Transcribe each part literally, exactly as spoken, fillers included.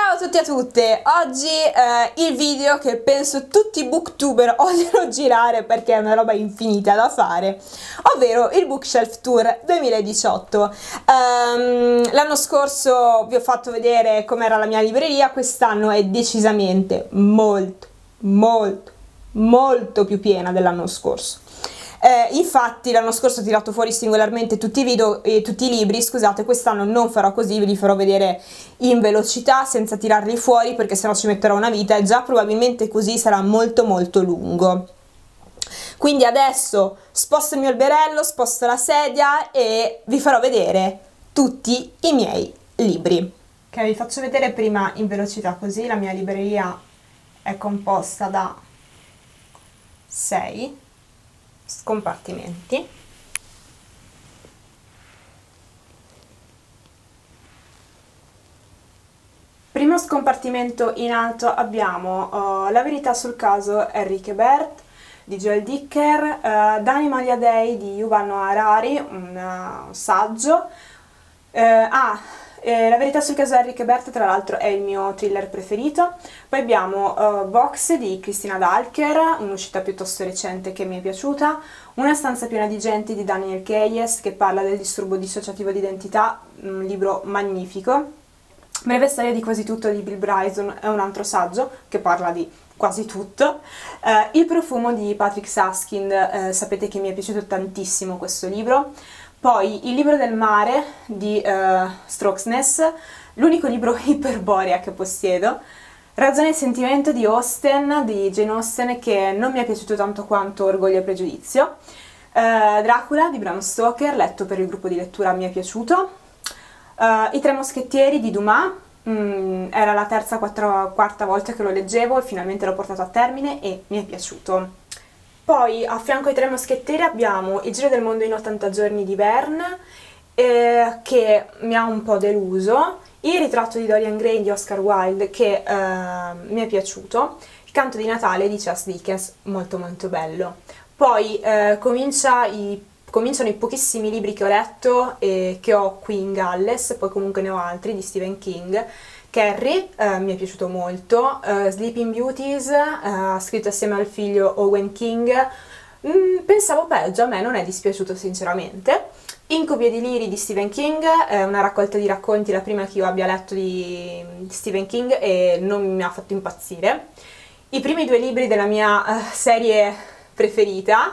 Ciao a tutti e a tutte, oggi eh, il video che penso tutti i booktuber odiano girare perché è una roba infinita da fare, ovvero il Bookshelf Tour duemiladiciotto. Um, l'anno scorso vi ho fatto vedere com'era la mia libreria, quest'anno è decisamente molto, molto, molto più piena dell'anno scorso. Eh, infatti l'anno scorso ho tirato fuori singolarmente tutti i video e tutti i libri, scusate, quest'anno non farò così, ve li farò vedere in velocità senza tirarli fuori perché sennò ci metterò una vita e già probabilmente così sarà molto molto lungo. Quindi adesso sposto il mio alberello, sposto la sedia e vi farò vedere tutti i miei libri. Ok, vi faccio vedere prima in velocità così la mia libreria è composta da sei scompartimenti. Primo scompartimento in alto abbiamo uh, La verità sul caso Enrique Bert di Joel Dicker, uh, The Animalia Day di Yuval Noah Harari, un uh, saggio. Uh, ah, eh, La verità sul caso Enrique Bert tra l'altro è il mio thriller preferito. Poi abbiamo uh, Vox di Christina Dalker, un'uscita piuttosto recente che mi è piaciuta. Una stanza piena di gente di Daniel Keyes che parla del disturbo dissociativo di identità, un libro magnifico. Breve storia di quasi tutto di Bill Bryson è un altro saggio che parla di quasi tutto. Uh, Il profumo di Patrick Suskind, uh, sapete che mi è piaciuto tantissimo questo libro. Poi Il libro del mare di uh, Stroksness, l'unico libro iperborea che possiedo. Ragione e sentimento di Austen, di Jane Austen, che non mi è piaciuto tanto quanto Orgoglio e pregiudizio. Uh, Dracula di Bram Stoker, letto per il gruppo di lettura, mi è piaciuto. Uh, I tre moschettieri di Dumas, mm, era la terza, quattro, quarta volta che lo leggevo e finalmente l'ho portato a termine e mi è piaciuto. Poi a fianco ai tre moschettieri abbiamo Il giro del mondo in ottanta giorni di Verne, eh, che mi ha un po' deluso. Il ritratto di Dorian Gray di Oscar Wilde, che eh, mi è piaciuto. Il canto di Natale di Charles Dickens, molto molto bello. Poi eh, comincia i, cominciano i pochissimi libri che ho letto e che ho qui in Galles, poi comunque ne ho altri di Stephen King. Carrie, eh, mi è piaciuto molto. uh, Sleeping Beauties, uh, scritto assieme al figlio Owen King, mm, pensavo peggio, a me non è dispiaciuto sinceramente. Incubi e deliri di Stephen King, è una raccolta di racconti, la prima che io abbia letto di Stephen King e non mi ha fatto impazzire. I primi due libri della mia uh, serie preferita,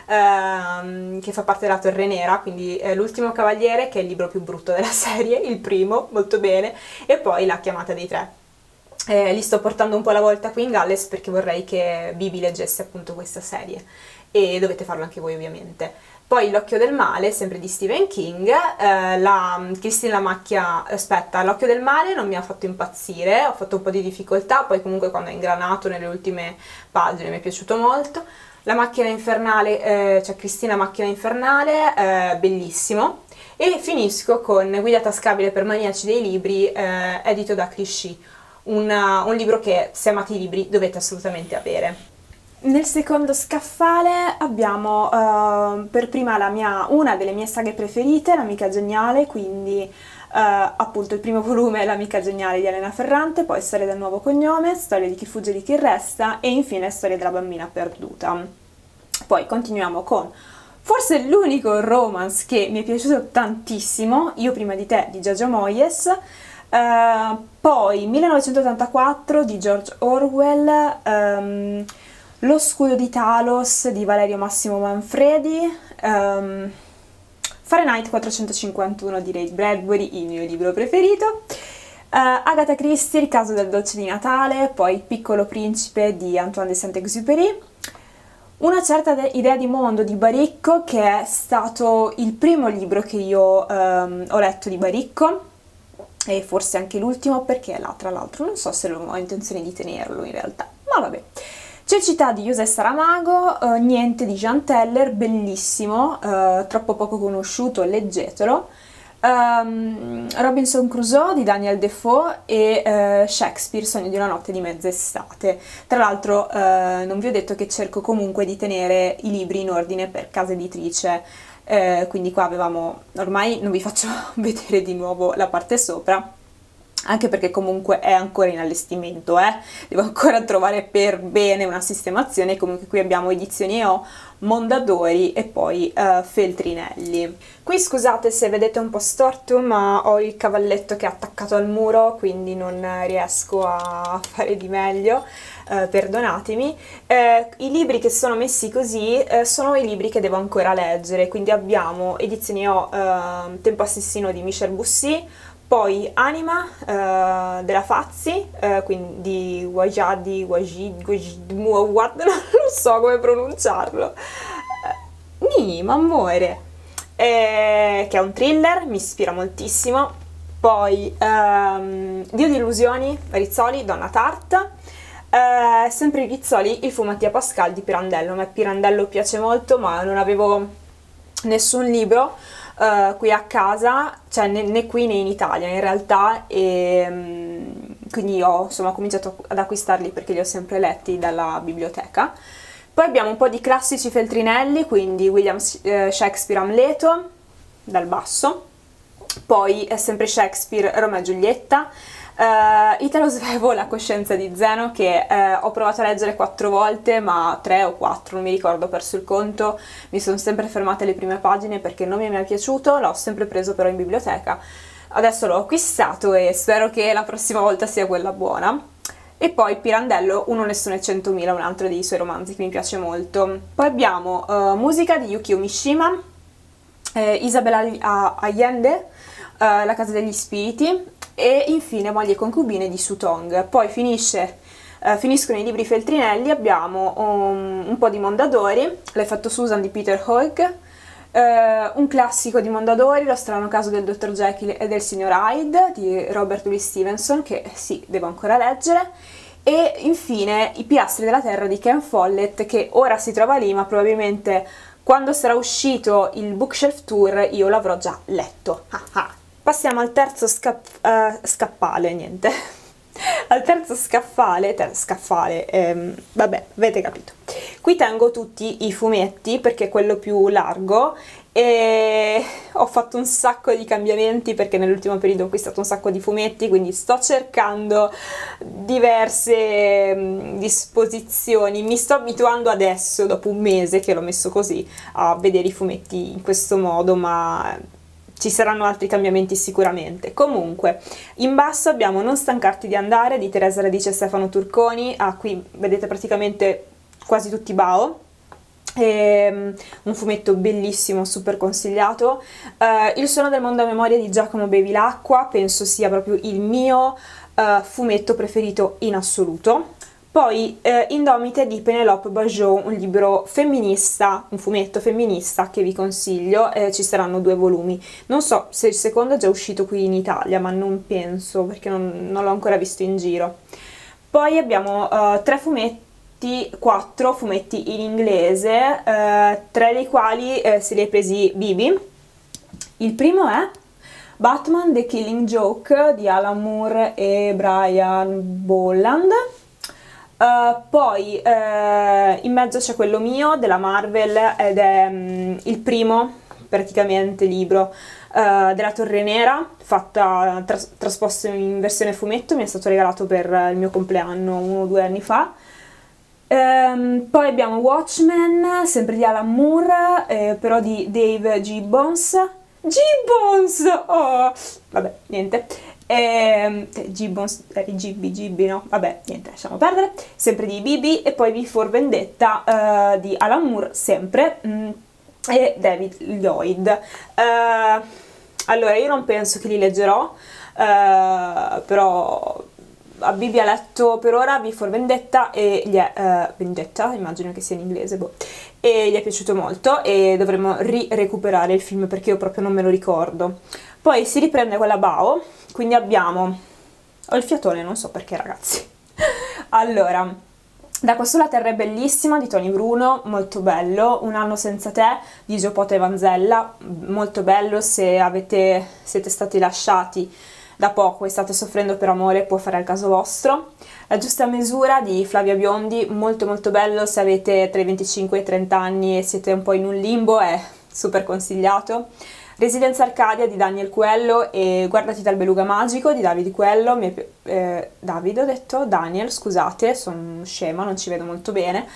uh, che fa parte della Torre Nera, quindi uh, L'ultimo cavaliere, che è il libro più brutto della serie, il primo, molto bene, e poi La chiamata dei tre. Eh, li sto portando un po' alla volta qui in Galles perché vorrei che Bibi leggesse appunto questa serie e dovete farlo anche voi ovviamente. Poi L'occhio del male, sempre di Stephen King, eh, la Christine la macchia, aspetta, L'occhio del male non mi ha fatto impazzire, ho fatto un po' di difficoltà, poi comunque quando è ingranato nelle ultime pagine mi è piaciuto molto. La macchina infernale, eh, cioè Cristina macchina infernale, eh, bellissimo. E finisco con Guida tascabile per maniaci dei libri, eh, edito da Clichy, una, un libro che se amate i libri dovete assolutamente avere. Nel secondo scaffale abbiamo uh, per prima la mia, una delle mie saghe preferite, L'amica geniale, quindi uh, appunto il primo volume L'amica geniale di Elena Ferrante, poi Storia del nuovo cognome, Storia di chi fugge e di chi resta e infine Storia della bambina perduta. Poi continuiamo con forse l'unico romance che mi è piaciuto tantissimo, Io prima di te di Giorgio Moyes, uh, poi millenovecentottantaquattro di George Orwell, um, Lo scudo di Talos di Valerio Massimo Manfredi, um, Fahrenheit quattrocentocinquantuno di Ray Bradbury, il mio libro preferito, uh, Agatha Christie, Il caso del dolce di Natale, poi Il piccolo principe di Antoine de Saint-Exupéry, Una certa idea di mondo di Baricco, che è stato il primo libro che io um, ho letto di Baricco, e forse anche l'ultimo perché è là tra l'altro, non so se ho intenzione di tenerlo in realtà, ma vabbè. Cecità di José Saramago, uh, Niente di Jean Teller, bellissimo, uh, troppo poco conosciuto, leggetelo. Um, Robinson Crusoe di Daniel Defoe e uh, Shakespeare, Sogno di una notte di mezz'estate. Tra l'altro uh, non vi ho detto che cerco comunque di tenere i libri in ordine per casa editrice, uh, quindi qua avevamo, ormai non vi faccio vedere di nuovo la parte sopra, anche perché comunque è ancora in allestimento, eh? Devo ancora trovare per bene una sistemazione. Comunque qui abbiamo Edizioni E O, Mondadori e poi uh, Feltrinelli. Qui scusate se vedete un po' storto, ma ho il cavalletto che è attaccato al muro, quindi non riesco a fare di meglio, uh, perdonatemi. Uh, I libri che sono messi così uh, sono i libri che devo ancora leggere, quindi abbiamo Edizioni E O, uh, Tempo Assassino di Michel Bussy, poi Anima uh, della Fazzi, uh, quindi Wajadi, Wajid, Wajid, what, non so come pronunciarlo, uh, Ni, ma amore, eh, che è un thriller, mi ispira moltissimo. Poi um, Dio di illusioni, Rizzoli, Donna Tart, uh, sempre Rizzoli, Il fu Mattia Pascal di Pirandello. A me Pirandello piace molto, ma non avevo nessun libro Uh, qui a casa, cioè né, né qui né in Italia in realtà, e um, quindi ho insomma cominciato ad acquistarli perché li ho sempre letti dalla biblioteca. Poi abbiamo un po' di classici Feltrinelli, quindi William uh, Shakespeare Amleto dal basso, poi è sempre Shakespeare Romeo e Giulietta, Uh, Italo Svevo, La coscienza di Zeno, che uh, ho provato a leggere quattro volte, ma tre o quattro, non mi ricordo, ho perso il conto, mi sono sempre fermate alle prime pagine perché non mi è mai piaciuto, l'ho sempre preso però in biblioteca, adesso l'ho acquistato e spero che la prossima volta sia quella buona. E poi Pirandello, Uno Nessuno e Centomila, un altro dei suoi romanzi che mi piace molto. Poi abbiamo uh, musica di Yukio Mishima, eh, Isabel Allende, uh, La casa degli spiriti, e infine Moglie e concubine di Su Tong. Poi finisce, uh, finiscono i libri Feltrinelli, abbiamo um, un po' di Mondadori, L'effetto Susan di Peter Hoeg, uh, un classico di Mondadori, Lo strano caso del dottor Jekyll e del signor Hyde di Robert Louis Stevenson, che sì, devo ancora leggere, e infine I pilastri della terra di Ken Follett, che ora si trova lì, ma probabilmente quando sarà uscito il Bookshelf Tour io l'avrò già letto. Ah ah. Passiamo al terzo scapp uh, scaffale, niente, al terzo scaffale, ter scaffale, ehm, vabbè, avete capito. Qui tengo tutti i fumetti perché è quello più largo e ho fatto un sacco di cambiamenti perché nell'ultimo periodo ho acquistato un sacco di fumetti, quindi sto cercando diverse um, disposizioni. Mi sto abituando adesso, dopo un mese che l'ho messo così, a vedere i fumetti in questo modo, ma ci saranno altri cambiamenti sicuramente. Comunque, in basso abbiamo Non stancarti di andare di Teresa Radice e Stefano Turconi. Ah, qui vedete praticamente quasi tutti Bao. E, un fumetto bellissimo, super consigliato. Uh, Il suono del mondo a memoria di Giacomo Bevilacqua, penso sia proprio il mio uh, fumetto preferito in assoluto. Poi eh, Indomite di Pénélope Bagiot, un libro femminista, un fumetto femminista che vi consiglio, eh, ci saranno due volumi. Non so se il secondo è già uscito qui in Italia, ma non penso perché non, non l'ho ancora visto in giro. Poi abbiamo uh, tre fumetti, quattro fumetti in inglese, uh, tre dei quali eh, se li hai presi Bibi. Il primo è Batman The Killing Joke di Alan Moore e Brian Bolland. Uh, poi uh, in mezzo c'è quello mio della Marvel ed è um, il primo praticamente libro uh, della Torre Nera, fatta, tras trasposto in versione fumetto, mi è stato regalato per il mio compleanno uno o due anni fa. Um, poi abbiamo Watchmen, sempre di Alan Moore, eh, però di Dave Gibbons. Gibbons! Oh! Vabbè, niente. E, Gibbons, eri Gibby, Gibby, no? Vabbè, niente, lasciamo perdere. Sempre di Bibi. E poi V for Vendetta uh, di Alan Moore, sempre, mm, e David Lloyd. Uh, allora, io non penso che li leggerò, uh, però a Bibi ha letto per ora V for Vendetta e gli è, uh, Vendetta, immagino che sia in inglese, boh, e gli è piaciuto molto e dovremmo ri-recuperare il film perché io proprio non me lo ricordo. Poi si riprende quella Bao, quindi abbiamo... ho il fiatone, non so perché ragazzi. Allora, Da qua sulla terra è bellissima di Tony Bruno, molto bello. Un anno senza te di Giopota e Vanzella, molto bello. Se avete, siete stati lasciati da poco e state soffrendo per amore, può fare al caso vostro. La giusta misura di Flavia Biondi, molto molto bello. Se avete tra i venticinque e i trenta anni e siete un po' in un limbo, è super consigliato. Residence Arcadia di Daniel Coelho e Guardati dal beluga magico di David Coelho. Mi è, eh, David ho detto? Daniel, scusate, sono scema, non ci vedo molto bene.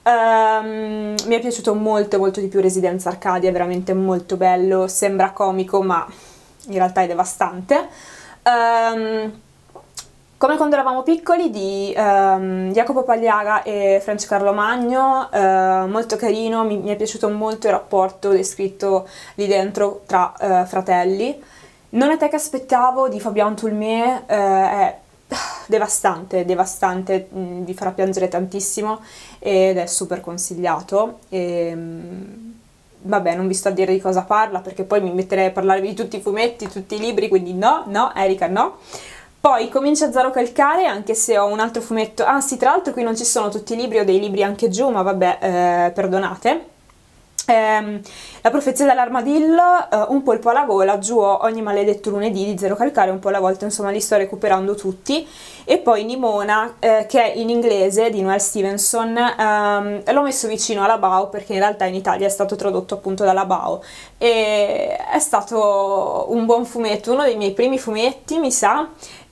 Um, mi è piaciuto molto molto di più Residence Arcadia, è veramente molto bello, sembra comico ma in realtà è devastante. Um, come quando eravamo piccoli di um, Jacopo Pagliara e Franci Carlo Magno, uh, molto carino, mi, mi è piaciuto molto il rapporto descritto lì dentro tra uh, fratelli. Non è te che aspettavo di Fabian Toulmé, uh, è devastante, devastante, mh, vi farà piangere tantissimo ed è super consigliato. E, mh, vabbè, non vi sto a dire di cosa parla perché poi mi metterei a parlarvi di tutti i fumetti, tutti i libri, quindi no, no, Erika no. Poi Comincia Zaro Calcare, anche se ho un altro fumetto, ah sì, tra l'altro qui non ci sono tutti i libri, ho dei libri anche giù, ma vabbè, eh, perdonate. Eh, la profezia dell'armadillo, eh, un polpo alla gola, giù ho ogni maledetto lunedì di Zero Calcare, un po' alla volta, insomma li sto recuperando tutti. E poi Nimona, eh, che è in inglese di Noel Stevenson, ehm, l'ho messo vicino alla Bao perché in realtà in Italia è stato tradotto appunto dalla Bao e è stato un buon fumetto, uno dei miei primi fumetti mi sa,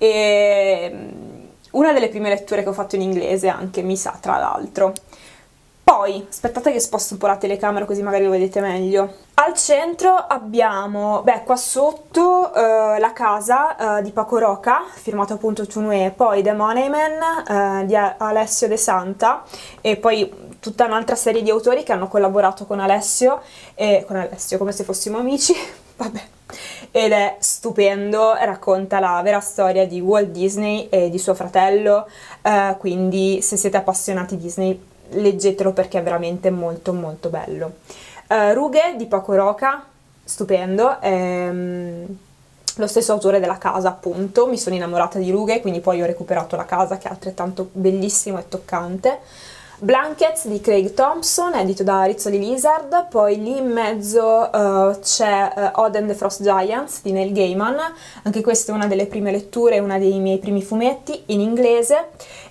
e una delle prime letture che ho fatto in inglese anche mi sa, tra l'altro. Poi, aspettate che sposto un po' la telecamera così magari lo vedete meglio. Al centro abbiamo, beh, qua sotto eh, la casa eh, di Paco Roca, firmato appunto Toulmé, poi The Moneyman eh, di Alessio De Santa e poi tutta un'altra serie di autori che hanno collaborato con Alessio, e, con Alessio come se fossimo amici, vabbè. Ed è stupendo, racconta la vera storia di Walt Disney e di suo fratello, eh, quindi se siete appassionati Disney leggetelo perché è veramente molto molto bello. Uh, Rughe di Paco Roca, stupendo, ehm, lo stesso autore della casa appunto, mi sono innamorata di Rughe, quindi poi ho recuperato la casa che è altrettanto bellissimo e toccante. Blankets di Craig Thompson, edito da Rizzoli Lizard, poi lì in mezzo uh, c'è uh, Odd and the Frost Giants di Neil Gaiman, anche questa è una delle prime letture, una dei miei primi fumetti in inglese.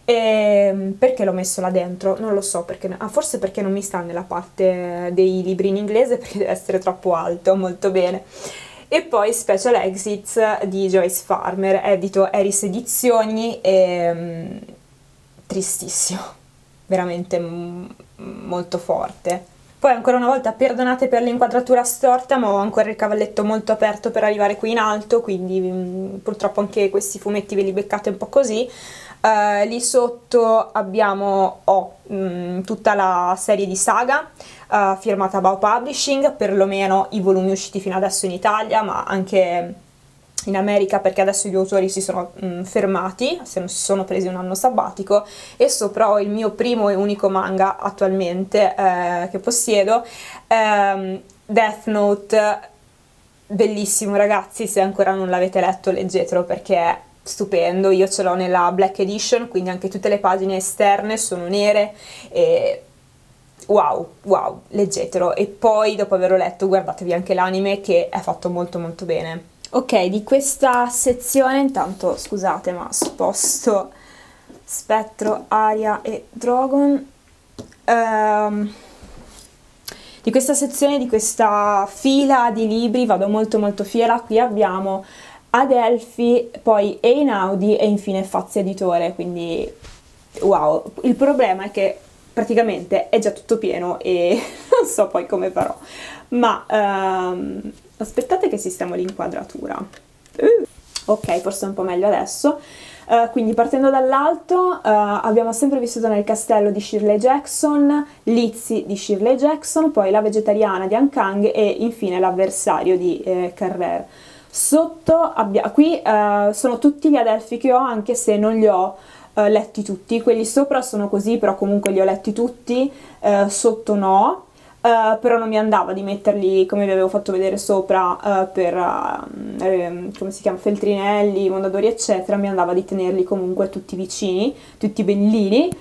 E perché l'ho messo là dentro? Non lo so, perché, ah, forse perché non mi sta nella parte dei libri in inglese perché deve essere troppo alto, molto bene. E poi Special Exits di Joyce Farmer, edito Eris Edizioni, e, um, tristissimo, veramente molto forte. Poi ancora una volta perdonate per l'inquadratura storta, ma ho ancora il cavalletto molto aperto per arrivare qui in alto, quindi mh, purtroppo anche questi fumetti ve li beccate un po' così. Uh, lì sotto abbiamo oh, mh, tutta la serie di saga uh, firmata Bao Publishing, perlomeno i volumi usciti fino adesso in Italia, ma anche in America perché adesso gli autori si sono mh, fermati, se non si sono presi un anno sabbatico, e sopra ho il mio primo e unico manga attualmente eh, che possiedo, ehm, Death Note, bellissimo ragazzi, se ancora non l'avete letto leggetelo perché è stupendo. Io ce l'ho nella Black Edition, quindi anche tutte le pagine esterne sono nere e wow, wow, leggetelo. E poi dopo averlo letto guardatevi anche l'anime che è fatto molto molto bene. Ok, di questa sezione, intanto scusate ma sposto Spettro, Aria e Drogon, um, di questa sezione, di questa fila di libri vado molto molto fiera. Qui abbiamo Adelphi, poi Einaudi e infine Fazzi Editore, quindi wow. Il problema è che praticamente è già tutto pieno e non so poi come farò, ma um, aspettate che sistemo l'inquadratura. Uh, ok, forse è un po' meglio adesso. Uh, quindi partendo dall'alto uh, abbiamo sempre vissuto nel castello di Shirley Jackson, Lizzie di Shirley Jackson, poi La vegetariana di Han Kang e infine L'avversario di eh, Carrère. Sotto abbiamo, qui uh, sono tutti gli Adelphi che ho, anche se non li ho uh, letti tutti. Quelli sopra sono così, però comunque li ho letti tutti, uh, sotto no. Uh, però non mi andava di metterli come vi avevo fatto vedere sopra uh, per uh, eh, come si chiama, Feltrinelli, Mondadori eccetera, mi andava di tenerli comunque tutti vicini, tutti bellini.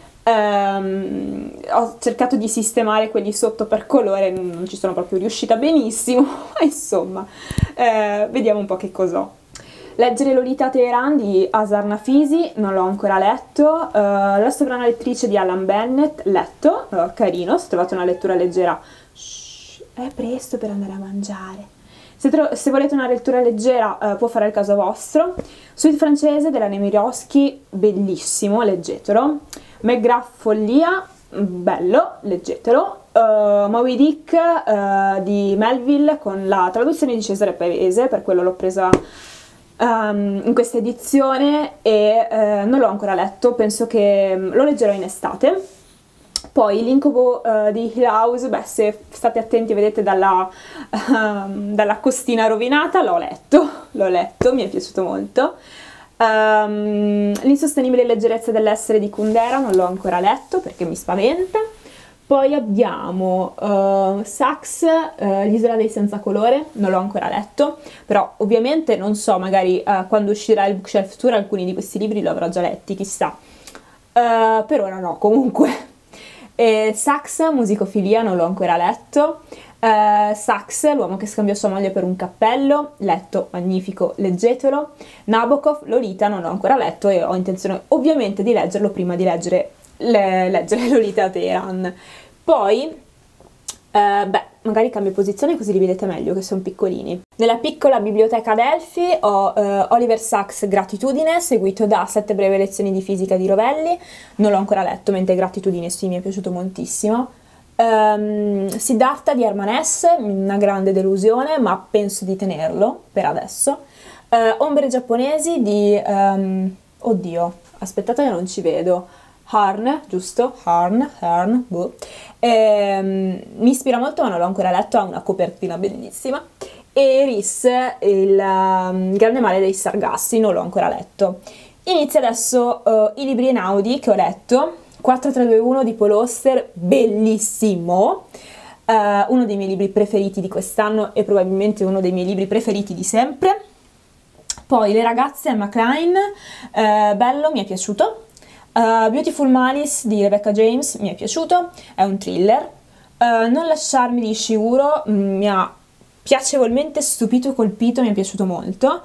Um, ho cercato di sistemare quelli sotto per colore, non ci sono proprio riuscita benissimo, ma insomma uh, vediamo un po' che cos'ho. Leggere Lolita Teheran di Asar Nafisi, non l'ho ancora letto. uh, La sovrana lettrice di Alan Bennett, letto, uh, carino, se trovate una lettura leggera. Shhh, è presto per andare a mangiare. Se, se volete una lettura leggera eh, può fare il caso vostro. Suite francese della Nemirovsky, bellissimo, leggetelo. McGrath Follia, bello, leggetelo. Uh, Moby Dick uh, di Melville con la traduzione di Cesare Pavese, per quello l'ho presa um, in questa edizione e uh, non l'ho ancora letto, penso che lo leggerò in estate. Poi L'incubo uh, di Hill House, beh, se state attenti vedete dalla, uh, dalla costina rovinata, l'ho letto, l'ho letto, mi è piaciuto molto. Um, L'insostenibile leggerezza dell'essere di Kundera non l'ho ancora letto perché mi spaventa. Poi abbiamo uh, Sax, uh, l'isola dei senza colore, non l'ho ancora letto, però ovviamente non so, magari uh, quando uscirà il Bookshelf Tour alcuni di questi libri li avrò già letti, chissà. Uh, per ora no, comunque. E Sax, Musicofilia, non l'ho ancora letto. Uh, Sax, l'uomo che scambiò sua moglie per un cappello, letto, magnifico, leggetelo. Nabokov, Lolita, non l'ho ancora letto e ho intenzione ovviamente di leggerlo prima di leggere Le, leggere Lolita a Teheran. Poi eh, beh, magari cambio posizione così li vedete meglio che sono piccolini. Nella piccola biblioteca Adelphi ho eh, Oliver Sacks Gratitudine, seguito da Sette breve lezioni di fisica di Rovelli, non l'ho ancora letto, mentre Gratitudine sì, mi è piaciuto moltissimo. um, Siddhartha di Herman Hesse, una grande delusione, ma penso di tenerlo per adesso. uh, Ombre giapponesi di um, oddio, aspettate che non ci vedo, Harn, giusto? Harn, Harn, boh. Ehm, mi ispira molto ma non l'ho ancora letto, ha una copertina bellissima. E Rhys, il um, grande male dei Sargassi, non l'ho ancora letto. Inizio adesso uh, i libri Einaudi che ho letto. quattro tre due uno di Paul Auster, bellissimo. Uh, uno dei miei libri preferiti di quest'anno e probabilmente uno dei miei libri preferiti di sempre. Poi Le ragazze Emma Klein, uh, bello, mi è piaciuto. Uh, Beautiful Malice di Rebecca James mi è piaciuto, è un thriller. Uh, Non lasciarmi di Ishiguro mi ha piacevolmente stupito e colpito, mi è piaciuto molto.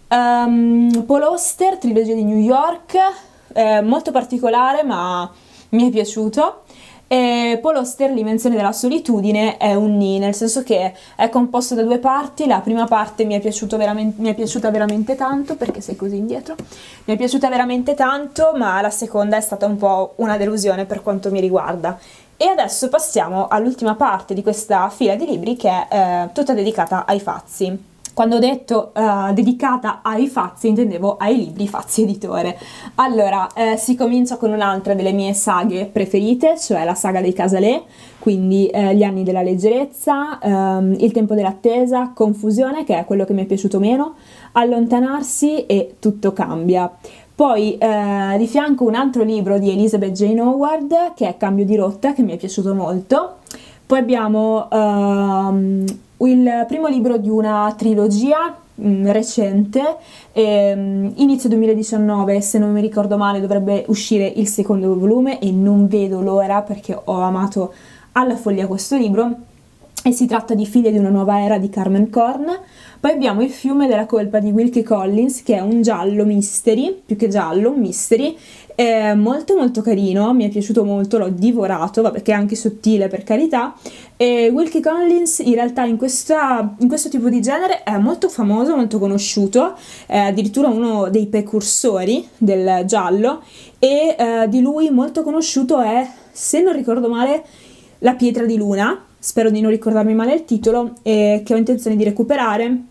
Um, Paul Auster, trilogia di New York, eh, molto particolare ma mi è piaciuto. E Paul Auster, L'invenzione della solitudine, è un Ni, nel senso che è composto da due parti. La prima parte mi è, piaciuto veramente, mi è piaciuta veramente tanto, perché sei così indietro, mi è piaciuta veramente tanto, ma la seconda è stata un po' una delusione per quanto mi riguarda. E adesso passiamo all'ultima parte di questa fila di libri, che è eh, tutta dedicata ai Fazzi. Quando ho detto uh, dedicata ai Fazzi intendevo ai libri Fazzi Editore. Allora, eh, si comincia con un'altra delle mie saghe preferite, cioè la saga dei Casalè, quindi eh, Gli anni della leggerezza, ehm, Il tempo dell'attesa, Confusione, che è quello che mi è piaciuto meno, Allontanarsi e Tutto cambia. Poi eh, di fianco un altro libro di Elizabeth Jane Howard, che è Cambio di rotta, che mi è piaciuto molto. Poi abbiamo um, il primo libro di una trilogia mh, recente, ehm, inizio duemiladiciannove, se non mi ricordo male dovrebbe uscire il secondo volume e non vedo l'ora perché ho amato alla follia questo libro, e si tratta di Figlie di una nuova era di Carmen Korn. Poi abbiamo Il fiume della colpa di Wilkie Collins, che è un giallo mystery, più che giallo, un mystery, è molto molto carino, mi è piaciuto molto, l'ho divorato, vabbè, che è anche sottile per carità. E Wilkie Collins in realtà in, questa, in questo tipo di genere è molto famoso, molto conosciuto, è addirittura uno dei precursori del giallo, e eh, di lui molto conosciuto è, se non ricordo male, La pietra di luna, spero di non ricordarmi male il titolo, eh, che ho intenzione di recuperare,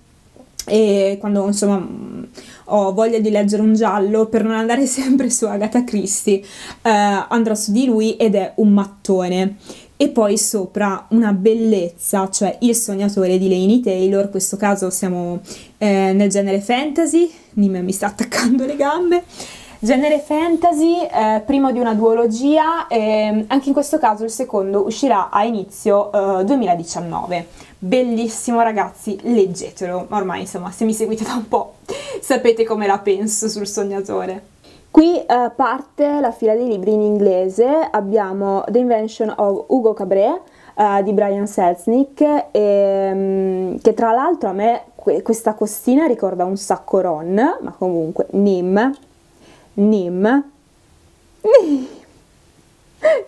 e quando insomma ho voglia di leggere un giallo, per non andare sempre su Agatha Christie, eh, andrò su di lui, ed è un mattone. E poi sopra una bellezza, cioè Il sognatore di Laini Taylor, in questo caso siamo eh, nel genere fantasy, Nim mi sta attaccando le gambe. Genere fantasy, eh, primo di una duologia, e anche in questo caso il secondo uscirà a inizio eh, duemiladiciannove. Bellissimo ragazzi, leggetelo, ormai insomma se mi seguite da un po' sapete come la penso sul sognatore. Qui eh, parte la fila dei libri in inglese, abbiamo The Invention of Hugo Cabret eh, di Brian Selznick, e, um, che tra l'altro a me que questa costina ricorda un sacco Ron, ma comunque Nim. Nim,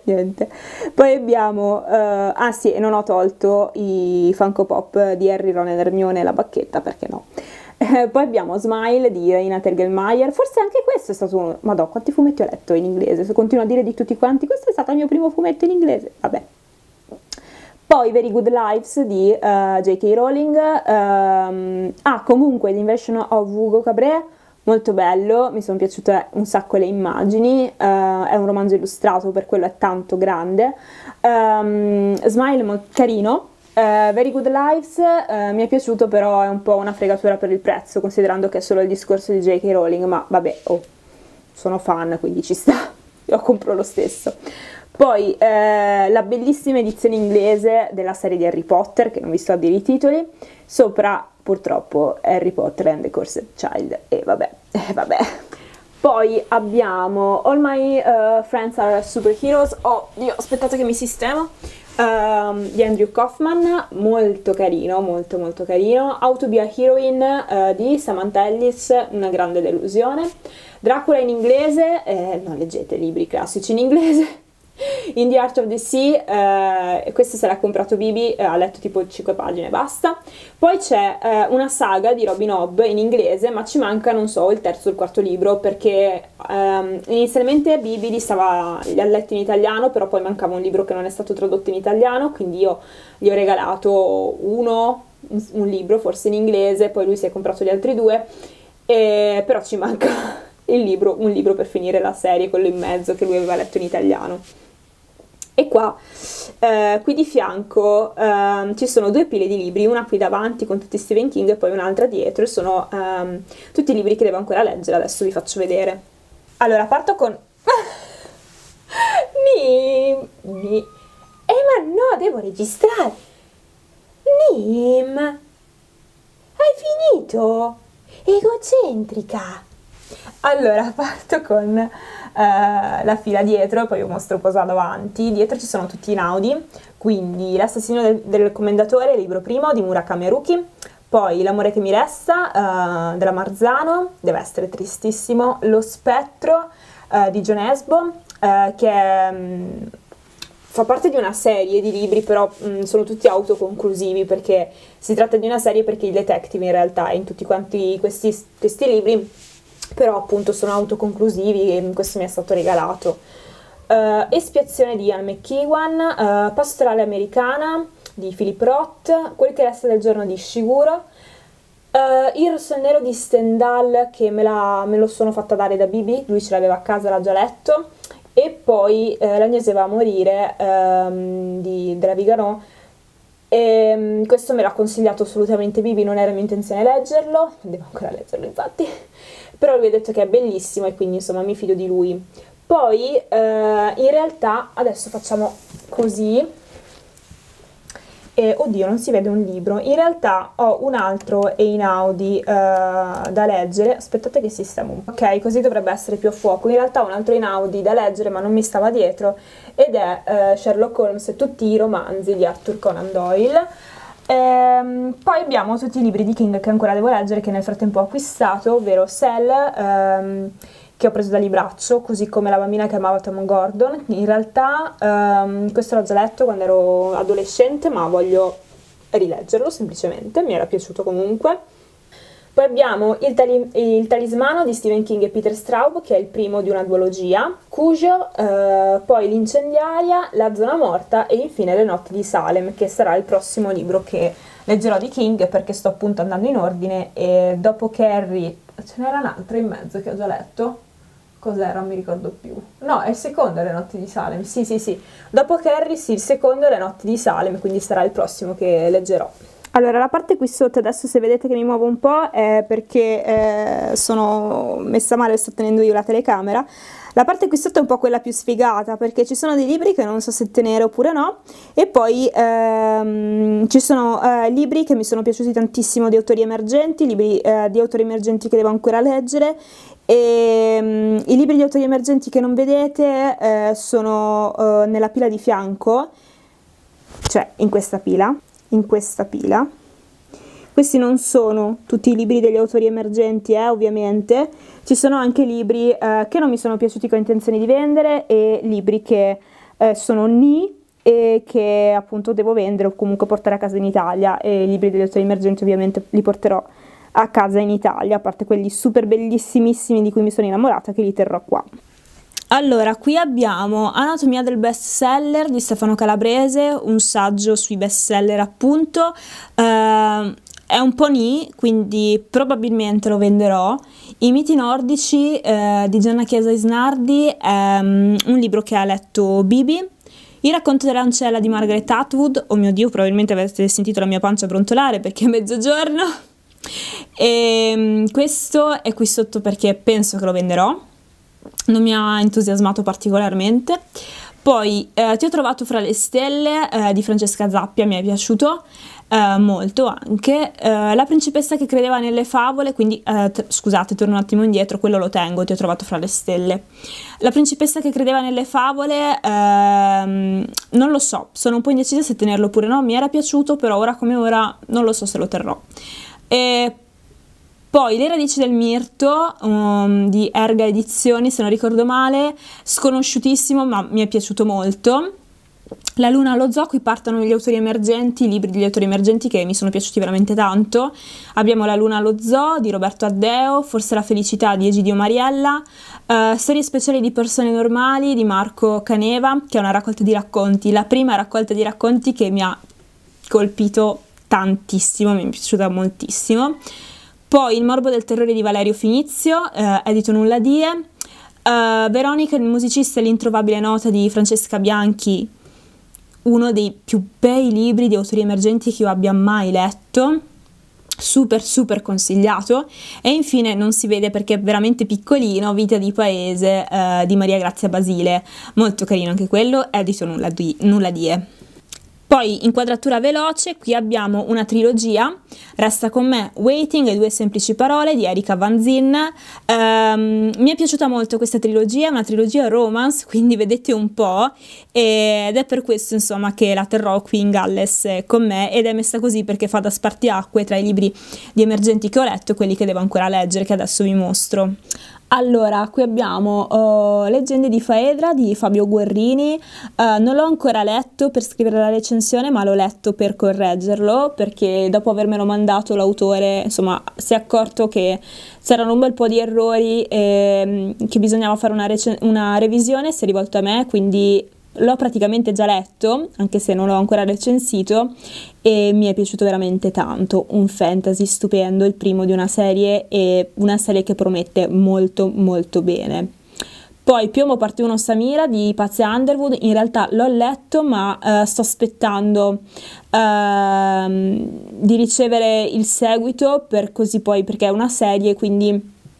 niente. Poi abbiamo, uh, ah sì, e non ho tolto i Funko Pop di Harry, Ron ed Hermione e la bacchetta, perché no. Eh, poi abbiamo Smile di Raina Telgemeier, forse anche questo è stato uno, madò, quanti fumetti ho letto in inglese, se continuo a dire di tutti quanti, questo è stato il mio primo fumetto in inglese, vabbè. Poi Very Good Lives di uh, J K Rowling, um, ah comunque l'Invention of Hugo Cabret, molto bello, mi sono piaciute un sacco le immagini, uh, è un romanzo illustrato, per quello è tanto grande, um, Smile molto carino. Uh, Very Good Lives uh, mi è piaciuto, però è un po' una fregatura per il prezzo, considerando che è solo il discorso di J K Rowling, ma vabbè, oh, sono fan, quindi ci sta, lo compro lo stesso. Poi eh, la bellissima edizione inglese della serie di Harry Potter, che non vi sto a dire i titoli, sopra purtroppo Harry Potter and the Cursed Child, e vabbè, eh, vabbè. Poi abbiamo All My uh, Friends Are Superheroes, oh Dio, aspettate che mi sistemo, um, di Andrew Kaufman, molto carino, molto molto carino. How to be a Heroine uh, di Samantha Ellis, una grande delusione. Dracula in inglese, eh, non leggete libri classici in inglese. In the Art of the Sea, eh, questo se l'ha comprato Bibi, eh, ha letto tipo cinque pagine e basta. Poi c'è eh, una saga di Robin Hobb in inglese, ma ci manca, non so, il terzo o il quarto libro, perché ehm, inizialmente Bibi li, stava, li ha letti in italiano, però poi mancava un libro che non è stato tradotto in italiano, quindi io gli ho regalato uno, un, un libro forse in inglese, poi lui si è comprato gli altri due, e, però ci manca il libro, un libro per finire la serie, quello in mezzo che lui aveva letto in italiano. E qua, eh, qui di fianco eh, ci sono due pile di libri, una qui davanti con tutti Stephen King e poi un'altra dietro, e sono ehm, tutti i libri che devo ancora leggere, adesso vi faccio vedere. Allora, parto con... Nim! Nim. Eh ma no, devo registrare! Nim! Hai finito? Egocentrica! Allora, parto con uh, la fila dietro e poi vi mostro cosa davanti. Dietro ci sono tutti in Audi, quindi L'assassino del, del commendatore, libro primo di Murakami Haruki, poi L'amore che mi resta uh, della Marzano, deve essere tristissimo, Lo spettro uh, di John Esbo, uh, che è, um, fa parte di una serie di libri, però um, sono tutti autoconclusivi, perché si tratta di una serie perché il detective in realtà in tutti quanti questi, questi libri, però appunto sono autoconclusivi, e questo mi è stato regalato. Uh, Espiazione di Ian McEwan, uh, Pastorale americana di Philip Roth, Quel che resta del giorno di Shiguro, uh, Il rosso e il nero di Stendhal, che me, la, me lo sono fatta dare da Bibi, lui ce l'aveva a casa, l'ha già letto, e poi uh, L'Agnese va a morire um, di, della Viganò. E, um, questo me l'ha consigliato assolutamente Bibi, non era mia intenzione leggerlo, devo ancora leggerlo infatti, però lui ha detto che è bellissimo e quindi insomma mi fido di lui. Poi eh, in realtà adesso facciamo così, e oddio non si vede un libro, in realtà ho un altro Einaudi eh, da leggere, aspettate che sistemo un po', ok, così dovrebbe essere più a fuoco. In realtà ho un altro Einaudi da leggere ma non mi stava dietro, ed è eh, Sherlock Holmes e tutti i romanzi di Arthur Conan Doyle. Ehm, poi abbiamo tutti i libri di King che ancora devo leggere, che nel frattempo ho acquistato, ovvero Cell, ehm, che ho preso da libraccio, così come La bambina che amava Tom Gordon. In realtà ehm, questo l'ho già letto quando ero adolescente, ma voglio rileggerlo semplicemente, mi era piaciuto comunque. Poi abbiamo il, tali il Talismano di Stephen King e Peter Straub, che è il primo di una duologia, Cujo, eh, poi L'incendiaria, La zona morta e infine Le notti di Salem, che sarà il prossimo libro che leggerò di King, perché sto appunto andando in ordine, e dopo Carrie ce n'era un altro in mezzo che ho già letto. Cos'era? Non mi ricordo più. No, è il secondo, Le notti di Salem. Sì, sì, sì. Dopo Carrie, sì, il secondo è Le notti di Salem, quindi sarà il prossimo che leggerò. Allora, la parte qui sotto, adesso se vedete che mi muovo un po' è perché eh, sono messa male, sto tenendo io la telecamera. La parte qui sotto è un po' quella più sfigata, perché ci sono dei libri che non so se tenere oppure no, e poi ehm, ci sono eh, libri che mi sono piaciuti tantissimo di autori emergenti, libri eh, di autori emergenti che devo ancora leggere, e um, i libri di autori emergenti che non vedete eh, sono uh, nella pila di fianco, cioè in questa pila, in questa pila. Questi non sono tutti i libri degli autori emergenti, eh, ovviamente, ci sono anche libri eh, che non mi sono piaciuti, che ho intenzione di vendere, e libri che eh, sono Ni, e che appunto devo vendere o comunque portare a casa in Italia, e i libri degli autori emergenti ovviamente li porterò a casa in Italia, a parte quelli super bellissimissimi di cui mi sono innamorata, che li terrò qua. Allora, qui abbiamo Anatomia del bestseller di Stefano Calabrese, un saggio sui bestseller appunto, eh, è un po' ni, quindi probabilmente lo venderò. I miti nordici eh, di Gianna Chiesa Isnardi è um, un libro che ha letto Bibi. Il racconto dell'ancella di Margaret Atwood, oh mio Dio, probabilmente avete sentito la mia pancia brontolare perché è mezzogiorno. E um, questo è qui sotto perché penso che lo venderò. Non mi ha entusiasmato particolarmente. Poi eh, Ti ho trovato fra le stelle eh, di Francesca Zappia, mi è piaciuto eh, molto anche. eh, La principessa che credeva nelle favole, quindi eh, scusate, torno un attimo indietro, quello lo tengo, Ti ho trovato fra le stelle. La principessa che credeva nelle favole, ehm, non lo so, sono un po' indecisa se tenerlo oppure no, mi era piaciuto, però ora come ora non lo so se lo terrò. E poi Le radici del mirto um, di Erga Edizioni, se non ricordo male, sconosciutissimo ma mi è piaciuto molto. La luna allo zoo, qui partono gli autori emergenti, i libri degli autori emergenti che mi sono piaciuti veramente tanto. Abbiamo La luna allo zoo di Roberto Addeo, Forse la felicità di Egidio Mariella, uh, Storie speciali di persone normali di Marco Caneva, che è una raccolta di racconti, la prima raccolta di racconti che mi ha colpito tantissimo, mi è piaciuta moltissimo. Poi Il morbo del terrore di Valerio Finizio, eh, edito Nulla Die, uh, Veronica il musicista e l'introvabile nota di Francesca Bianchi, uno dei più bei libri di autori emergenti che io abbia mai letto, super super consigliato. E infine Non si vede perché è veramente piccolino, Vita di paese eh, di Maria Grazia Basile, molto carino anche quello, edito Nulla Die. Nulla Die. Poi inquadratura veloce, qui abbiamo una trilogia, Resta con me, Waiting e Due semplici parole di Erika Van Zin. Um, mi è piaciuta molto questa trilogia, è una trilogia romance, quindi vedete un po', ed è per questo insomma che la terrò qui in Galles con me, ed è messa così perché fa da spartiacque tra i libri di emergenti che ho letto e quelli che devo ancora leggere, che adesso vi mostro. Allora, qui abbiamo uh, Leggende di Faedra di Fabio Guerrini, uh, non l'ho ancora letto per scrivere la recensione, ma l'ho letto per correggerlo, perché dopo avermelo mandato l'autore, insomma, si è accorto che c'erano un bel po' di errori e che bisognava fare una, una revisione, si è rivolto a me, quindi l'ho praticamente già letto, anche se non l'ho ancora recensito, e mi è piaciuto veramente tanto. Un fantasy stupendo, il primo di una serie, e una serie che promette molto molto bene. Poi Piombo parte uno Samira di Pazia Underwood, in realtà l'ho letto ma uh, sto aspettando uh, di ricevere il seguito, per così poi, perché è una serie, quindi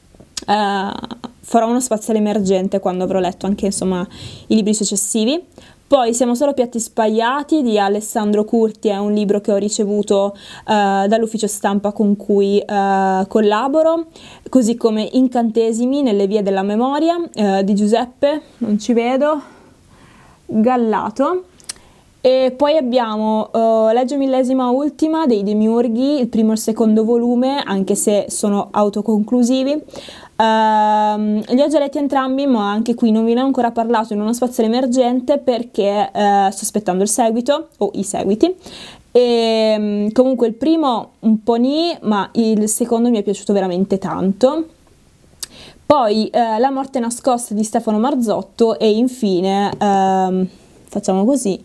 uh, farò uno spaziale emergente quando avrò letto anche insomma i libri successivi. Poi Siamo solo piatti sbagliati di Alessandro Curti, è un libro che ho ricevuto uh, dall'ufficio stampa con cui uh, collaboro, così come Incantesimi nelle vie della memoria uh, di Giuseppe, non ci vedo, Gallato. E poi abbiamo uh, Legge millesima ultima dei Demiurghi, il primo e il secondo volume, anche se sono autoconclusivi. Uh, li ho già letti entrambi, ma anche qui non ve ne ho ancora parlato in uno spaziale emergente perché uh, sto aspettando il seguito o i seguiti. E, um, comunque il primo un po' ni, ma il secondo mi è piaciuto veramente tanto. Poi uh, La morte nascosta di Stefano Marzotto e infine uh, facciamo così,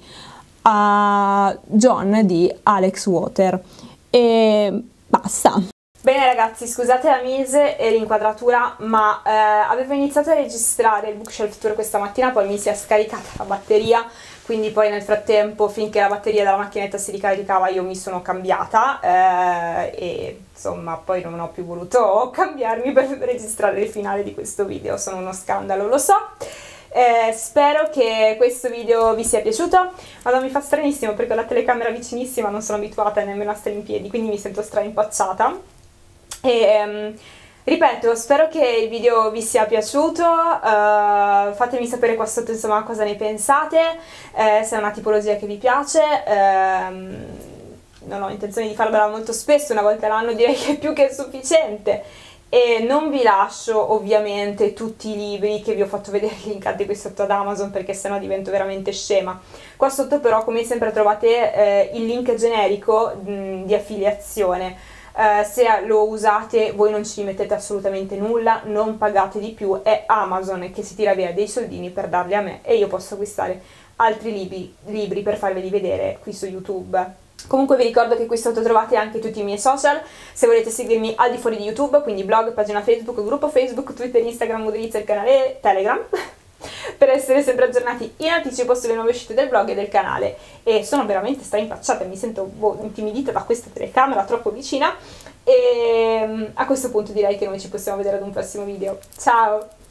a John di Alex Water, e basta. Bene ragazzi, scusate la mise e l'inquadratura, ma eh, avevo iniziato a registrare il Bookshelf Tour questa mattina, poi mi si è scaricata la batteria, quindi poi nel frattempo, finché la batteria della macchinetta si ricaricava, io mi sono cambiata eh, e insomma poi non ho più voluto cambiarmi per registrare il finale di questo video. Sono uno scandalo, lo so. Eh, spero che questo video vi sia piaciuto. Allora, mi fa stranissimo perché ho la telecamera vicinissima, non sono abituata nemmeno a stare in piedi, quindi mi sento straimpacciata. E um, ripeto, spero che il video vi sia piaciuto, uh, fatemi sapere qua sotto insomma cosa ne pensate, eh, se è una tipologia che vi piace. Um, non ho intenzione di farvela molto spesso, una volta all'anno direi che è più che sufficiente. E non vi lascio ovviamente tutti i libri che vi ho fatto vedere linkati qui sotto ad Amazon, perché sennò divento veramente scema. Qua sotto però come sempre trovate eh, il link generico mh, di affiliazione. Eh, se lo usate voi non ci mettete assolutamente nulla, non pagate di più, è Amazon che si tira via dei soldini per darli a me e io posso acquistare altri libri, libri per farveli vedere qui su YouTube. Comunque vi ricordo che qui sotto trovate anche tutti i miei social, se volete seguirmi al di fuori di YouTube, quindi blog, pagina Facebook, gruppo Facebook, Twitter, Instagram, Moodrizia, il canale Telegram, per essere sempre aggiornati in anticipo sulle nuove uscite del blog e del canale. E sono veramente stra impacciata, mi sento boh, intimidita da questa telecamera troppo vicina, e a questo punto direi che noi ci possiamo vedere ad un prossimo video. Ciao!